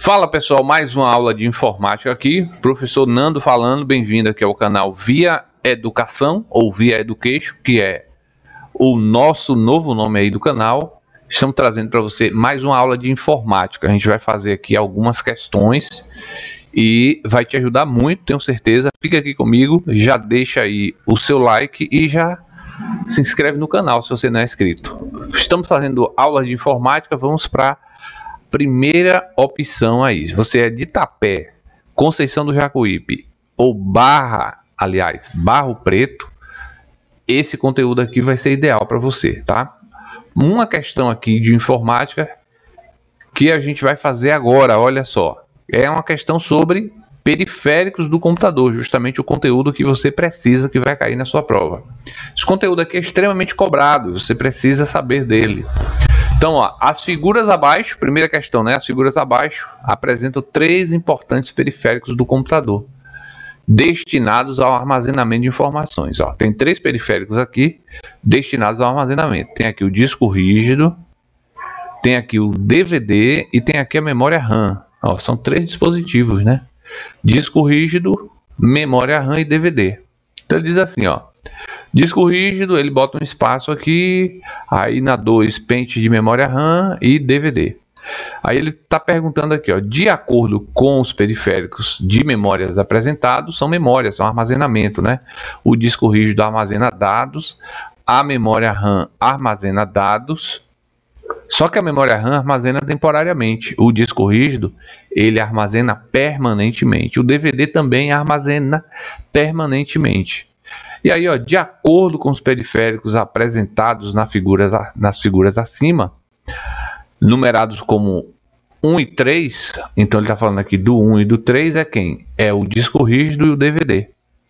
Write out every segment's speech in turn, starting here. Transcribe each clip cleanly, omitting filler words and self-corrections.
Fala pessoal, mais uma aula de informática aqui, professor Nando falando, bem-vindo aqui ao canal Via Educação ou Via Education, que é o nosso novo nome aí do canal. Estamos trazendo para você mais uma aula de informática. A gente vai fazer aqui algumas questões e vai te ajudar muito, tenho certeza. Fica aqui comigo, já deixa aí o seu like e já se inscreve no canal se você não é inscrito. Estamos fazendo aulas de informática, vamos para primeira opção aí. Você é de Itapé, Conceição do Jacuípe ou Barro Preto, esse conteúdo aqui vai ser ideal para você, tá? Uma questão aqui de informática que a gente vai fazer agora, olha só. É uma questão sobre periféricos do computador, justamente o conteúdo que você precisa, que vai cair na sua prova. Esse conteúdo aqui é extremamente cobrado, você precisa saber dele. Então, ó, as figuras abaixo, primeira questão, né? As figuras abaixo apresentam três importantes periféricos do computador, destinados ao armazenamento de informações. Ó, tem três periféricos aqui, destinados ao armazenamento. Tem aqui o disco rígido, tem aqui o DVD e tem aqui a memória RAM. Ó, são três dispositivos, né? Disco rígido, memória RAM e DVD. Então ele diz assim, ó. Disco rígido, ele bota um espaço aqui, aí na 2, pente de memória RAM e DVD. Aí ele está perguntando aqui, ó, de acordo com os periféricos de memórias apresentados, são memórias, são armazenamento, né? O disco rígido armazena dados, a memória RAM armazena dados, só que a memória RAM armazena temporariamente. O disco rígido, ele armazena permanentemente. O DVD também armazena permanentemente. E aí, ó, de acordo com os periféricos apresentados nas figuras acima, numerados como 1 e 3, então ele está falando aqui do 1 e do 3, é quem? É o disco rígido e o DVD.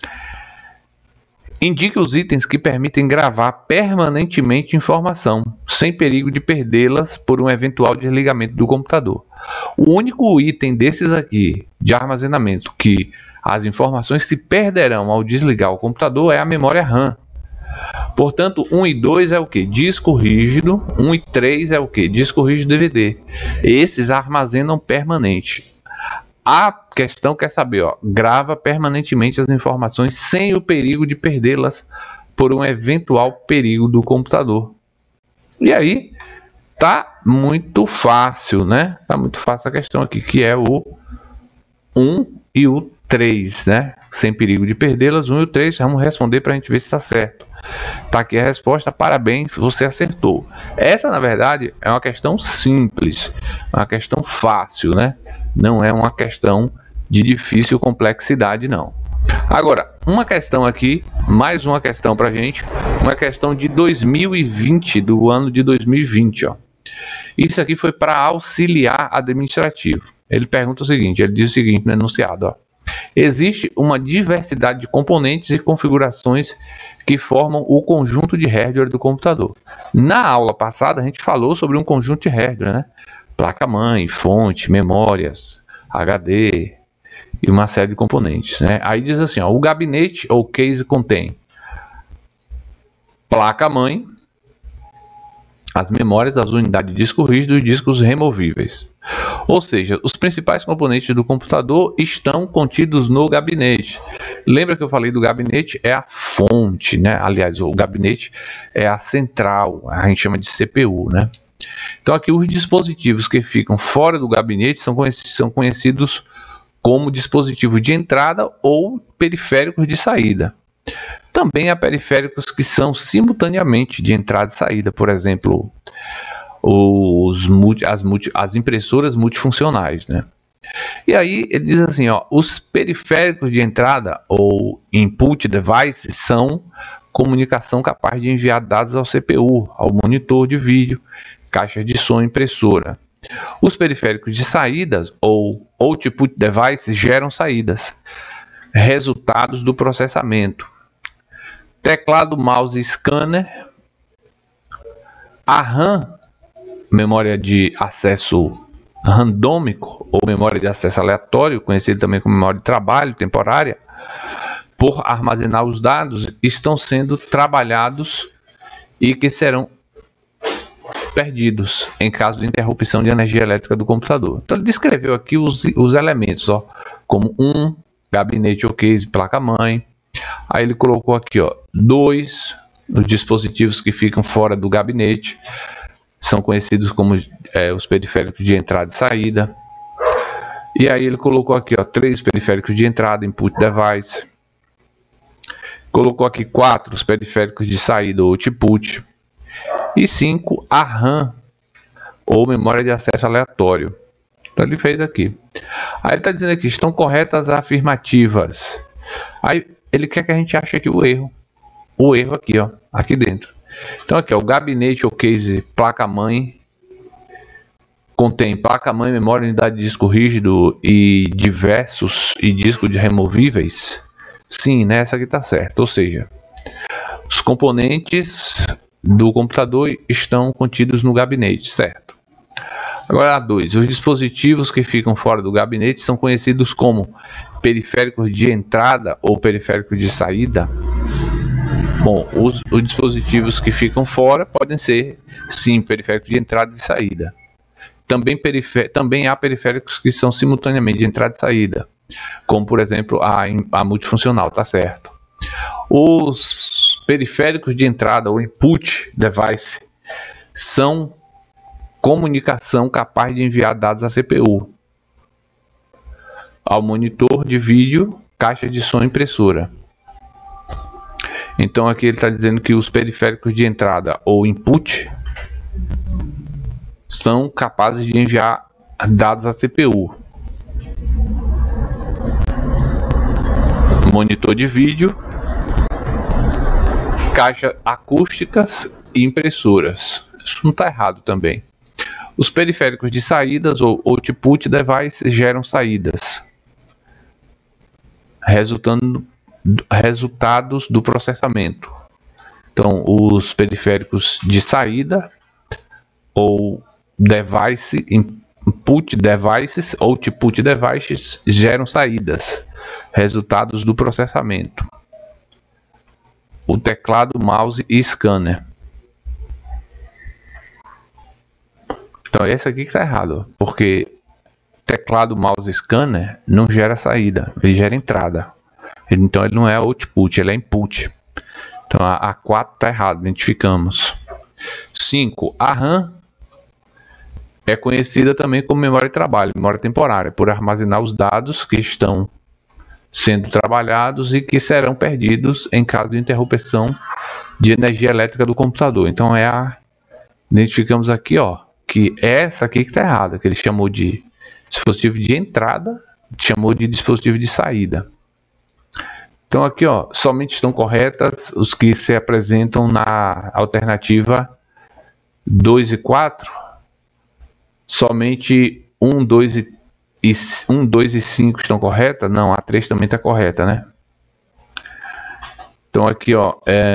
Indique os itens que permitem gravar permanentemente informação, sem perigo de perdê-las por um eventual desligamento do computador. O único item desses aqui, de armazenamento, que as informações se perderão ao desligar o computador é a memória RAM. Portanto, 1 e 2 é o que? Disco rígido. 1 e 3 é o que? Disco rígido DVD. Esses armazenam permanente. A questão quer saber, ó, grava permanentemente as informações sem o perigo de perdê-las por um eventual perigo do computador. E aí, tá muito fácil, né? Tá muito fácil a questão aqui, que é o 1 e o 3, né? Sem perigo de perdê-las, 1 e o 3. Vamos responder para a gente ver se está certo. Tá aqui a resposta, parabéns, você acertou. Essa, na verdade, é uma questão simples, uma questão fácil, né? Não é uma questão de difícil complexidade, não. Agora, uma questão aqui, mais uma questão para a gente, uma questão de 2020, do ano de 2020, ó. Isso aqui foi para auxiliar administrativo. Ele pergunta o seguinte, ele diz o seguinte no enunciado, ó. Existe uma diversidade de componentes e configurações que formam o conjunto de hardware do computador. Na aula passada a gente falou sobre um conjunto de hardware, né? Placa-mãe, fonte, memórias, HD e uma série de componentes, né? Aí diz assim, ó, o gabinete ou case contém placa-mãe, as memórias, as unidades de disco rígido e discos removíveis. Ou seja, os principais componentes do computador estão contidos no gabinete. Lembra que eu falei do gabinete? É a fonte, né? Aliás, o gabinete é a central, a gente chama de CPU, né? Então aqui os dispositivos que ficam fora do gabinete são conhecidos como dispositivos de entrada ou periféricos de saída. Também há periféricos que são simultaneamente de entrada e saída, por exemplo, as impressoras multifuncionais, né? E aí ele diz assim, ó, os periféricos de entrada ou input devices são comunicação capaz de enviar dados ao CPU, ao monitor de vídeo, caixa de som, impressora. Os periféricos de saídas ou output devices geram saídas, resultados do processamento. Teclado, mouse, scanner. A RAM, memória de acesso randômico ou memória de acesso aleatório, conhecido também como memória de trabalho temporária, por armazenar os dados, estão sendo trabalhados e que serão perdidos em caso de interrupção de energia elétrica do computador. Então ele descreveu aqui os elementos, ó, como gabinete ou case, placa-mãe. Aí ele colocou aqui, ó, 2, os dispositivos que ficam fora do gabinete, são conhecidos como os periféricos de entrada e saída. E aí ele colocou aqui, ó, 3 periféricos de entrada, input device. Colocou aqui 4 os periféricos de saída ou output. E 5 a RAM, ou memória de acesso aleatório. Então ele fez aqui. Aí ele está dizendo aqui, estão corretas as afirmativas. Aí ele quer que a gente ache aqui o erro. O erro aqui, ó, aqui dentro. Então aqui, ó, o gabinete ou case placa-mãe contém placa-mãe, memória, unidade de disco rígido e diversos e discos removíveis. Sim, nessa aqui está certo. Ou seja, os componentes do computador estão contidos no gabinete, certo? Agora a 2. Os dispositivos que ficam fora do gabinete são conhecidos como periféricos de entrada ou periféricos de saída. Bom, os dispositivos que ficam fora podem ser, sim, periféricos de entrada e saída. Também há periféricos que são simultaneamente de entrada e saída, como por exemplo a multifuncional, tá certo? Os periféricos de entrada ou input device são comunicação capaz de enviar dados à CPU, ao monitor de vídeo, caixa de som e impressora. Então aqui ele está dizendo que os periféricos de entrada ou input são capazes de enviar dados à CPU, monitor de vídeo, caixa acústicas e impressoras. Isso não está errado também. Os periféricos de saídas ou output device geram saídas, resultados do processamento. Então, os periféricos de saída ou device, input devices ou output devices geram saídas, resultados do processamento. O teclado, mouse e scanner. Então esse aqui que está errado, porque teclado, mouse e scanner não gera saída, ele gera entrada. Então ele não é output, ele é input. Então a 4 está errado, identificamos. 5. A RAM é conhecida também como memória de trabalho, memória temporária, por armazenar os dados que estão sendo trabalhados e que serão perdidos em caso de interrupção de energia elétrica do computador. Então identificamos aqui, ó, que essa aqui que está errada, que ele chamou de dispositivo de entrada, chamou de dispositivo de saída. Então aqui, ó, somente estão corretas os que se apresentam na alternativa 2 e 4. Somente 1, 2 e 5 estão corretas? Não, a 3 também está correta, né? Então aqui, ó,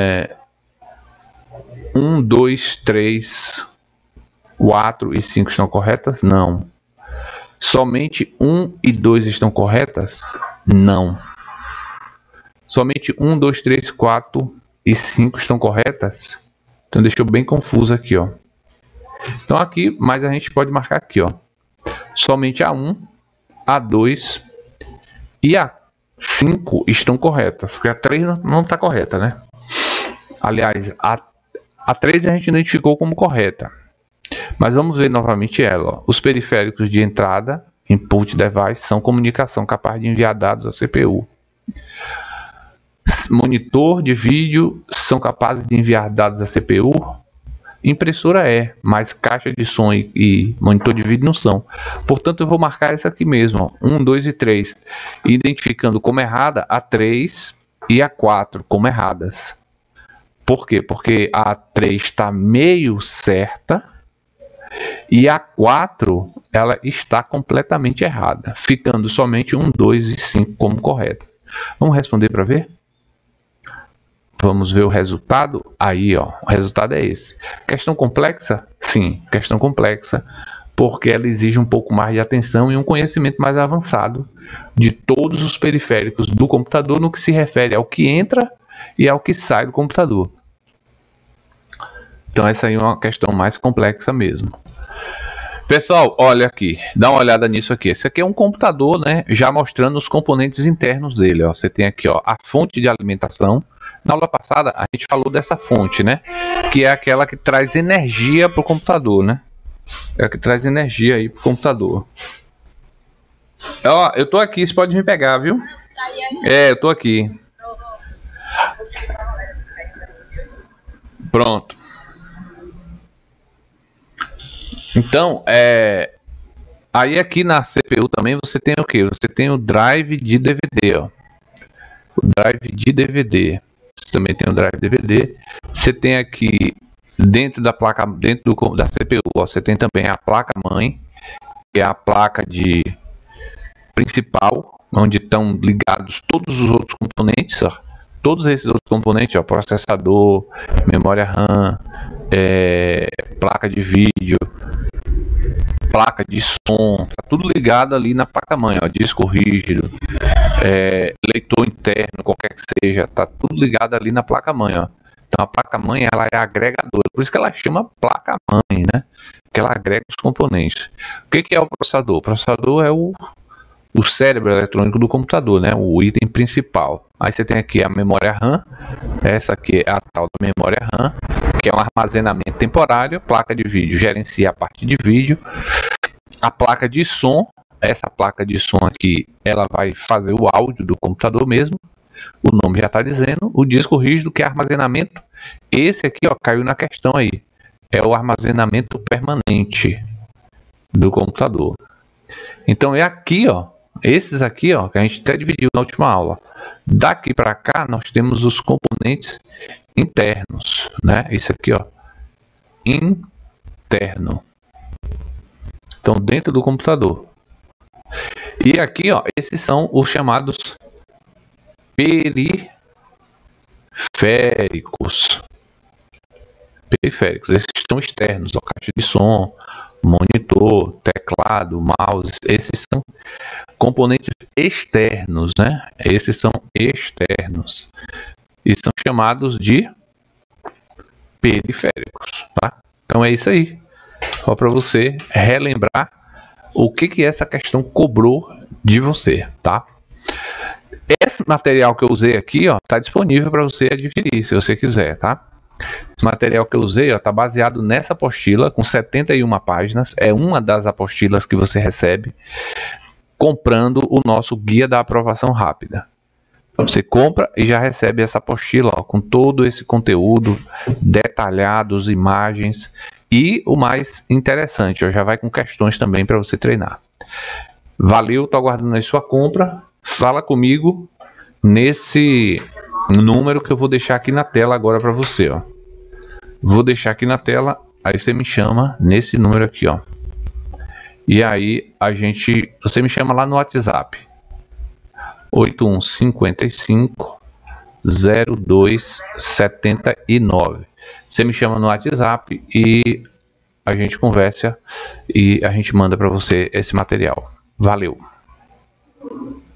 1, 2, 3, 4 e 5 estão corretas? Não. Somente 1 e 2 estão corretas? Não. Somente 1, 2, 3, 4 e 5 estão corretas? Então deixou bem confuso aqui, ó. Então aqui, mas a gente pode marcar aqui, ó. Somente a 1, a 2 e a 5 estão corretas, porque a 3 não está correta, né? Aliás, a 3 a gente identificou como correta. Mas vamos ver novamente ela, ó. Os periféricos de entrada, input device, são comunicação capaz de enviar dados à CPU. Monitor de vídeo são capazes de enviar dados à CPU. Impressora mas caixa de som e monitor de vídeo não são. Portanto, eu vou marcar essa aqui mesmo, ó, 1, 2 e 3, identificando como errada a 3 e a 4 como erradas. Por quê? Porque a 3 está meio certa e a 4 ela está completamente errada, ficando somente 1, 2 e 5 como correta. Vamos responder para ver? Vamos ver o resultado. Aí, ó, o resultado é esse. Questão complexa? Sim, questão complexa, porque ela exige um pouco mais de atenção e um conhecimento mais avançado de todos os periféricos do computador no que se refere ao que entra e ao que sai do computador. Então essa aí é uma questão mais complexa mesmo. Pessoal, olha aqui, dá uma olhada nisso aqui. Esse aqui é um computador, né? Já mostrando os componentes internos dele. Ó. Você tem aqui, ó, a fonte de alimentação. Na aula passada a gente falou dessa fonte, né? Que é aquela que traz energia para o computador, né? É a que traz energia aí para o computador. Ó, eu tô aqui, você pode me pegar, viu? É, eu tô aqui. Pronto. Então, aí aqui na CPU também você tem o que? Você tem o drive de DVD, ó. O drive de DVD. Você também tem o drive DVD. Você tem aqui dentro da placa, da CPU, ó, você tem também a placa mãe, que é a placa de principal, onde estão ligados todos os outros componentes, ó. Todos esses outros componentes, ó, processador, memória RAM, placa de vídeo, placa de som, tá tudo ligado ali na placa mãe, ó, disco rígido, leitor interno, qualquer que seja, tá tudo ligado ali na placa mãe, ó. Então a placa mãe, ela é agregadora, por isso que ela chama placa mãe, né? Que ela agrega os componentes. O que é o processador? O processador é o cérebro eletrônico do computador, né? O item principal. Aí você tem aqui a memória RAM, essa aqui é a tal da memória RAM, que é um armazenamento temporário. Placa de vídeo gerencia a parte de vídeo. A placa de som, essa placa de som aqui, ela vai fazer o áudio do computador mesmo. O nome já está dizendo. O disco rígido, que é armazenamento. Esse aqui, ó, caiu na questão aí. É o armazenamento permanente do computador. Então é aqui, ó. Esses aqui, ó, que a gente até dividiu na última aula. Daqui para cá nós temos os componentes internos, né? Isso aqui, ó, interno. Então dentro do computador. E aqui, ó, esses são os chamados periféricos. Periféricos, esses estão externos, ó, caixa de som, monitor, teclado, mouse, esses são componentes externos, né? Esses são externos e são chamados de periféricos, tá? Então é isso aí. Só para você relembrar o que essa questão cobrou de você, tá? Esse material que eu usei aqui, ó, tá disponível para você adquirir, se você quiser, tá? Esse material que eu usei, ó, tá baseado nessa apostila com 71 páginas. É uma das apostilas que você recebe comprando o nosso guia da aprovação rápida. Você compra e já recebe essa apostila, ó, com todo esse conteúdo detalhados, imagens e o mais interessante, ó, já vai com questões também para você treinar. Valeu, tô aguardando aí sua compra. Fala comigo nesse número que eu vou deixar aqui na tela agora para você, ó. Vou deixar aqui na tela, aí você me chama nesse número aqui, ó. E aí você me chama lá no WhatsApp. 8155-0279. Você me chama no WhatsApp e a gente conversa e a gente manda para você esse material. Valeu!